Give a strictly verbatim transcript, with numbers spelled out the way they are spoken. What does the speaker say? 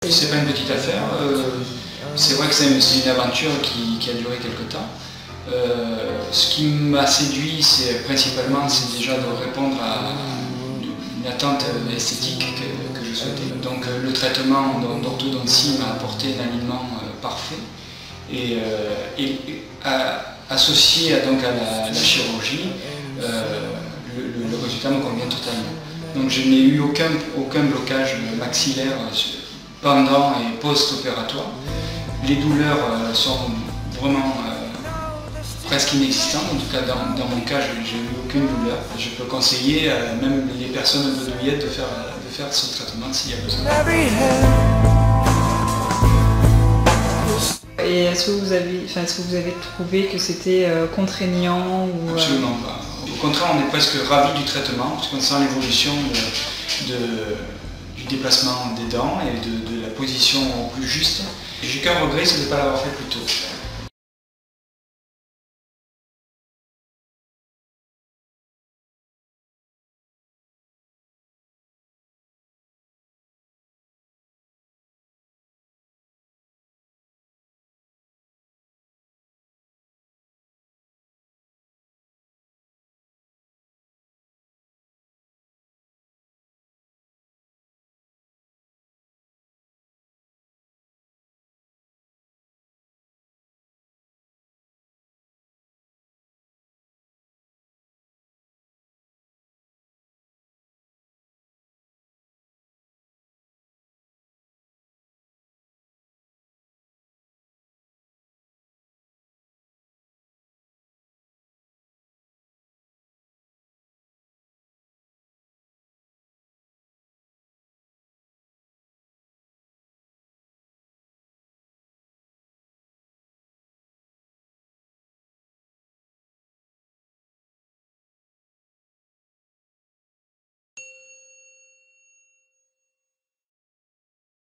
C'est pas une petite affaire, euh, c'est vrai que c'est une, une aventure qui, qui a duré quelque temps. Euh, ce qui m'a séduit, c'est principalement c'est déjà de répondre à une attente esthétique que, que je souhaitais. Donc le traitement d'orthodontie m'a apporté un alignement euh, parfait et, euh, et à, associé à, donc à la, la chirurgie, euh, le, le, le résultat me convient totalement. Donc je n'ai eu aucun, aucun blocage maxillaire pendant et post-opératoire. Les douleurs euh, sont vraiment euh, presque inexistantes, en tout cas dans, dans mon cas je n'ai eu aucune douleur. Je peux conseiller euh, même les personnes bedouillettes de faire, de faire ce traitement s'il y a besoin. Et est-ce que vous avez, enfin, est-ce que vous avez trouvé que c'était euh, contraignant ou, euh... Absolument pas. Au contraire, on est presque ravis du traitement, parce qu'on sent l'évolution de, de, du déplacement des dents et de, de la position plus juste. J'ai qu'un regret, c'est de ne pas l'avoir fait plus tôt.